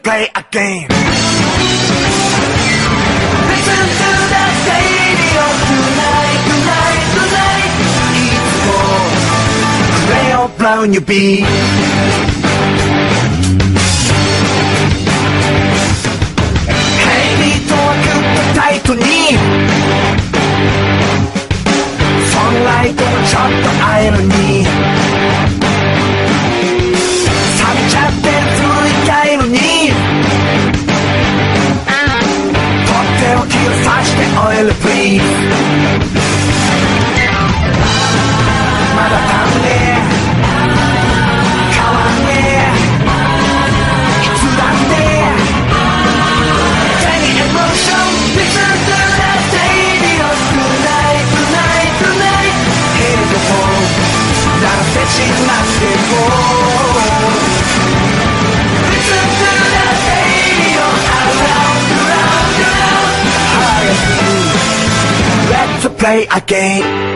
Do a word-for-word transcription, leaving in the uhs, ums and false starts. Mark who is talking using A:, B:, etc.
A: play a game. Listen to the radio tonight, tonight, tonight. It's for gray or brown you be. Hey, ビートはグッとタイトに。ソンライトもちょっとアイロンに。錆びちゃってる古い回路に。とっておきをさしてオイルプリーズ。まだダメね。変わんねえ。いつだって。Tiny emotion, listen to the radio tonight, tonight, tonight. Hear the phone, 鳴らせしまっても。Listen to the radio around, around, around. Let's play a game.